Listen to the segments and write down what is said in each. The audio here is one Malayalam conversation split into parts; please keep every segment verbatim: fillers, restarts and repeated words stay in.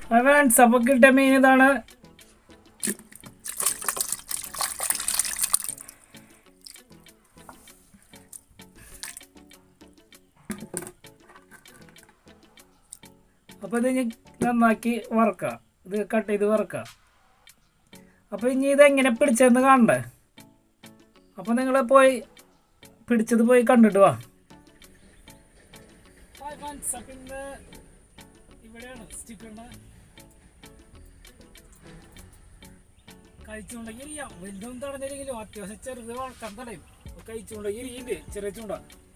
ഫ്രണ്ട്സ് അപ്പോൾ കിട്ടിയ മീൻ ഇതാണ്. അപ്പോൾ ഇത് ഇനി നന്നാക്കി വറക്കുക, ഇത് കട്ട് ചെയ്ത് വറക്കുക. അപ്പോൾ ഇനി ഇതെങ്ങനെ പിടിച്ചതെന്ന് കാണണ്ടേ? അപ്പോൾ നിങ്ങൾ പോയി പിടിച്ചത് പോയി കണ്ടിട്ട് വാ. പിന്നെ ഇവിടെയാണ് സ്റ്റിക്കറിന് കഴിച്ചുകൊണ്ടെങ്കിൽ ഇരിക്കാം. വലുതൊന്നും തടഞ്ഞില്ലെങ്കിലും അത്യാവശ്യം ചെറുത് വളർത്താൻ തടയും. കഴിച്ചുകൊണ്ടെങ്കിൽ ഇരിക്കുന്നുണ്ട് ചെറിയ ചൂണ്ട.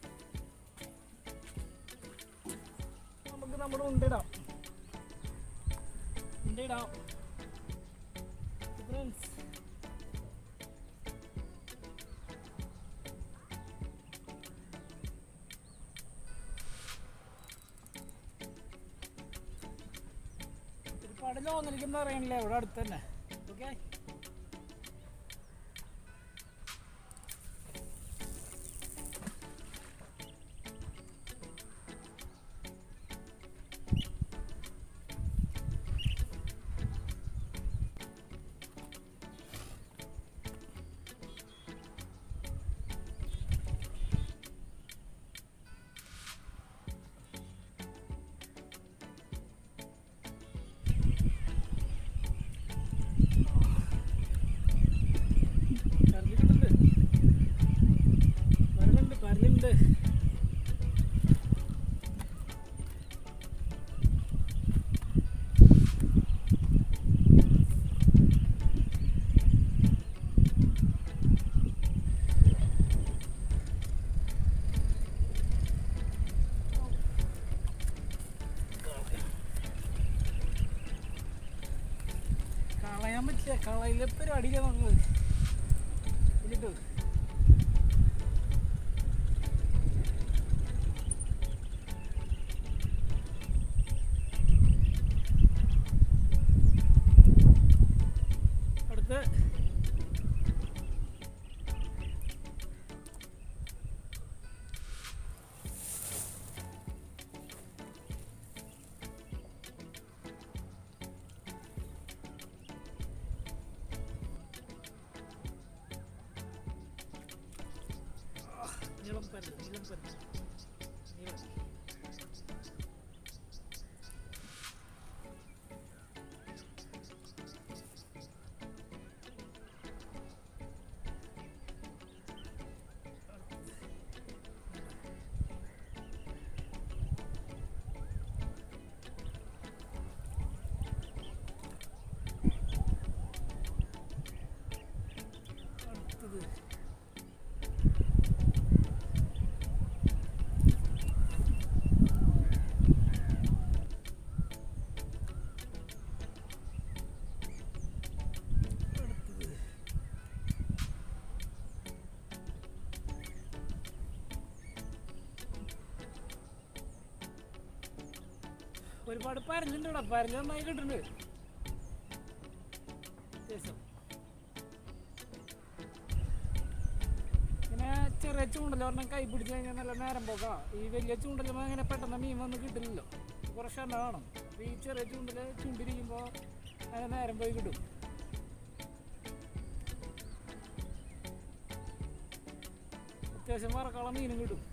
നമുക്ക് നമ്മുടെ ഉണ്ടിടാം ഉണ്ടിടാം ഫ്രണ്ട്സ്. ഒരുപാട് ലോങ് എനിക്കൊന്നും അറിയണില്ല, ഇവിടെ അടുത്ത് തന്നെ. ഓക്കെ, കളയാൻ പറ്റില്ല. കളയിലെ പരിപാടിയില്ല നമ്മൾ ഇതിലിട്ട്. അടുത്ത് നീളം പരൽ നീളം പരൽ നീളം. അടുത്തത് ഒരുപാട് പരലുണ്ട് ഇവിടെ. പരല് നന്നായി കിട്ടുന്നുണ്ട് അത്യാവശ്യം. പിന്നെ ചെറിയ ചൂണ്ടൽ പറഞ്ഞാൽ കൈ പിടിച്ച് കഴിഞ്ഞാൽ നല്ല നേരം പോകാം. ഈ വലിയ ചൂണ്ടലുമ്പോൾ അങ്ങനെ പെട്ടെന്ന് മീൻ വന്ന് കിട്ടില്ലല്ലോ, കുറച്ച് എണ്ണ വേണം. അപ്പോൾ ഈ ചെറിയ ചൂണ്ടൽ ചൂണ്ടിരിക്കുമ്പോൾ അങ്ങനെ നേരം പോയി കിട്ടും. അത്യാവശ്യം വറക്കാനുള്ള മീനും കിട്ടും.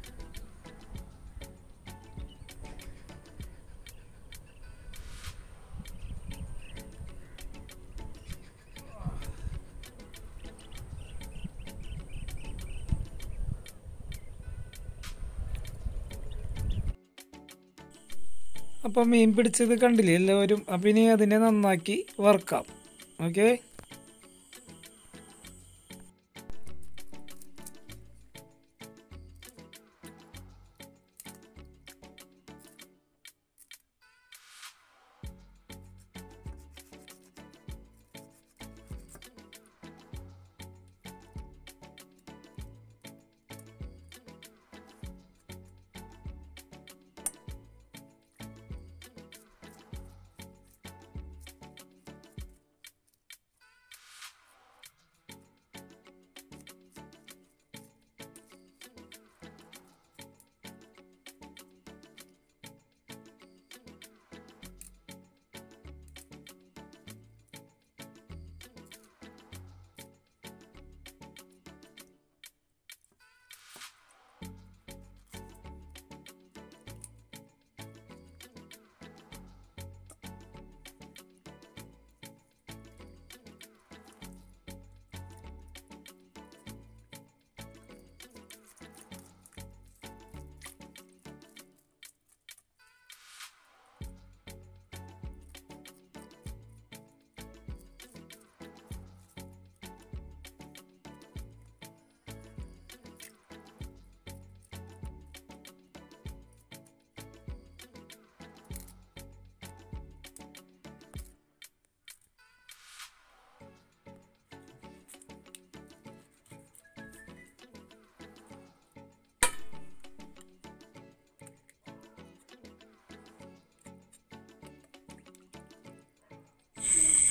അപ്പം മീൻ പിടിച്ചത് കണ്ടില്ലേ എല്ലാവരും. അപ്പം ഇനി അതിനെ നന്നാക്കി വറുക്കാം. ഓക്കെ,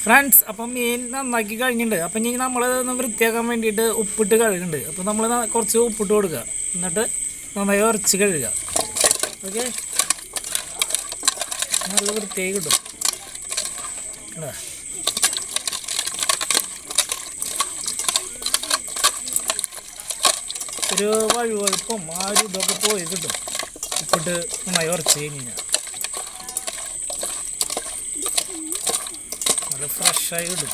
ഫ്രണ്ട്സ്, അപ്പം മീൻ നന്നാക്കി കഴിഞ്ഞിട്ടുണ്ട്. അപ്പം ഇനി നമ്മൾ ഒന്ന് വൃത്തിയാക്കാൻ വേണ്ടിയിട്ട് ഉപ്പിട്ട് കഴുകുന്നുണ്ട്. അപ്പോൾ നമ്മൾ കുറച്ച് ഉപ്പിട്ട് കൊടുക്കുക, എന്നിട്ട് നന്നായി ഉരച്ച് കഴുകുക. ഓക്കെ, നല്ല വൃത്തിയായി കിട്ടും. ഒരു വഴുവഴുപ്പും ആ ഒരു ഇതൊക്കെ പോയി കിട്ടും ഉപ്പിട്ട് നന്നായി ഉരച്ച് കഴിഞ്ഞ് കഴിഞ്ഞാൽ. നല്ല ഫ്രഷായി കിട്ടും.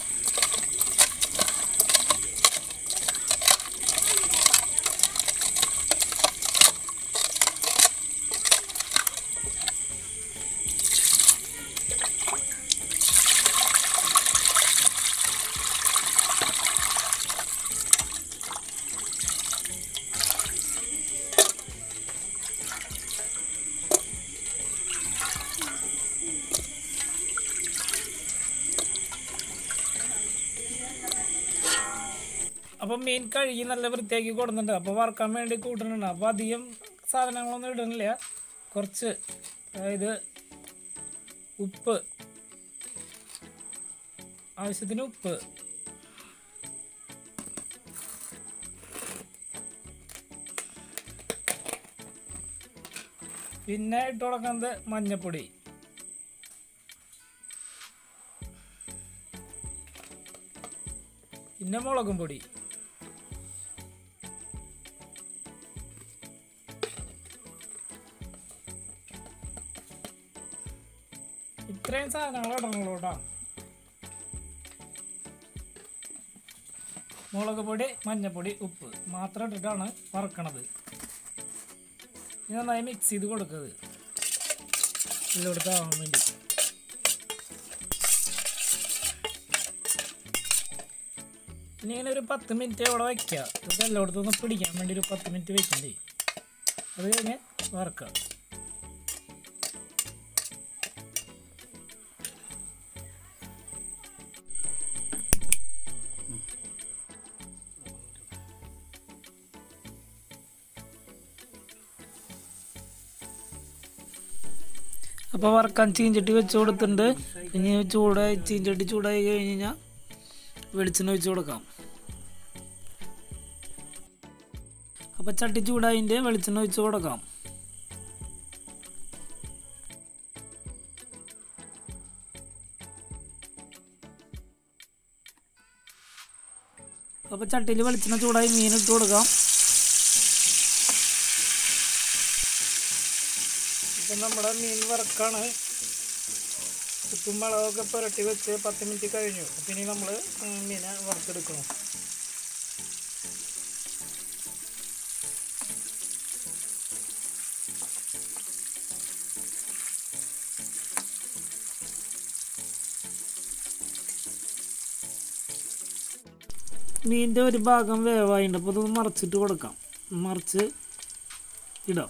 അപ്പം മീൻ കഴുകി നല്ല വൃത്തിയാക്കി കൊടുക്കുന്നുണ്ട്. അപ്പോൾ വറുക്കാൻ വേണ്ടി കൂട്ടുന്നുണ്ട്. അപ്പോൾ അധികം സാധനങ്ങളൊന്നും ഇടുന്നില്ല, കുറച്ച്, അതായത് ഉപ്പ്, ആവശ്യത്തിന് ഉപ്പ്, പിന്നെ ഇട്ട് കൊടുക്കുന്നത് മഞ്ഞപ്പൊടി, പിന്നെ മുളകും പൊടി, ഇത്രയും സാധനങ്ങൾ ഇടണല്ലോ കേട്ടോ. മുളക് പൊടി, മഞ്ഞപ്പൊടി, ഉപ്പ് മാത്രം ഇട്ടിട്ടാണ് വറുക്കണത്. ഇത് നന്നായി മിക്സ് ചെയ്ത് കൊടുക്കുന്നത് ഇതിലോടത്താവാൻ വേണ്ടി. ഇനി ഇങ്ങനെ ഒരു പത്ത് മിനിറ്റ് അവിടെ വയ്ക്കുക. ഇത് എല്ലായിടത്തുനിന്ന് പിടിക്കാൻ വേണ്ടി ഒരു പത്ത് മിനിറ്റ് വയ്ക്കണ്ടേ. അത് കഴിഞ്ഞ് വറുക്കുക. അപ്പോൾ വറുക്കാൻ ചീഞ്ചട്ടി വെച്ച് കൊടുത്തിട്ടുണ്ട്. ഇനി ചൂടായി ചീഞ്ചട്ടി ചൂടായി കഴിഞ്ഞ് കഴിഞ്ഞാൽ വെളിച്ചെണ്ണ ഒഴിച്ച് കൊടുക്കാം. അപ്പോൾ ചട്ടി ചൂടായിൻ്റെ വെളിച്ചെണ്ണ ഒഴിച്ച് കൊടുക്കാം. അപ്പോൾ ചട്ടിയിൽ വെളിച്ചെണ്ണ ചൂടായി മീൻ ഇട്ട് കൊടുക്കാം. ഇപ്പം നമ്മുടെ മീൻ വറുക്കാണ്. ഉപ്പും മുളകൊക്കെ പുരട്ടി വെച്ച് പത്ത് മിനിറ്റ് കഴിഞ്ഞു. അപ്പം ഇനി നമ്മൾ മീനെ വറുത്തെടുക്കണം. മീനിൻ്റെ ഒരു ഭാഗം വേവായിട്ടുണ്ട്. അപ്പോൾ ഇത് മറിച്ചിട്ട് കൊടുക്കാം. മറിച്ച് ഇടാം.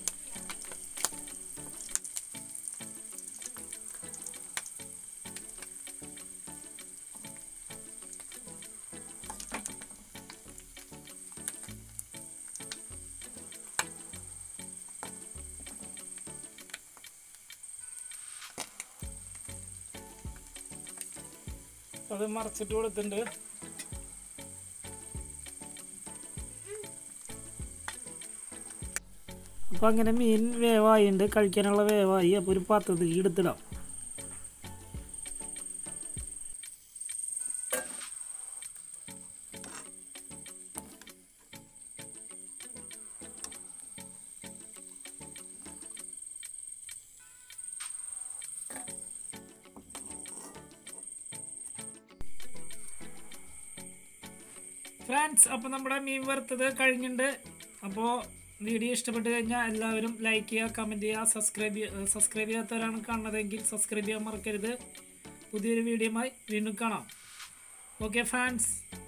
അത് മറിച്ചിട്ട് കൊടുത്തിട്ടുണ്ട്. അപ്പോൾ അങ്ങനെ മീൻ വേവായിട്ടുണ്ട്, കഴിക്കാനുള്ള വേവായി. അപ്പോൾ ഒരു പാത്രത്തിൽ എടുത്തിടാം. ഫ്രണ്ട്സ്, അപ്പോൾ നമ്മുടെ മീൻ വറുത്തത് കഴിഞ്ഞിട്ടുണ്ട്. അപ്പോൾ വീഡിയോ ഇഷ്ടപ്പെട്ട് കഴിഞ്ഞാൽ എല്ലാവരും ലൈക്ക് ചെയ്യുക, കമൻറ്റ് ചെയ്യുക, സബ്സ്ക്രൈബ് ചെയ്യുക. സബ്സ്ക്രൈബ് ചെയ്യാത്തവരാണ് കാണുന്നതെങ്കിൽ സബ്സ്ക്രൈബ് ചെയ്യാൻ മറക്കരുത്. പുതിയൊരു വീഡിയോയുമായി വീണ്ടും കാണാം. Okay friends.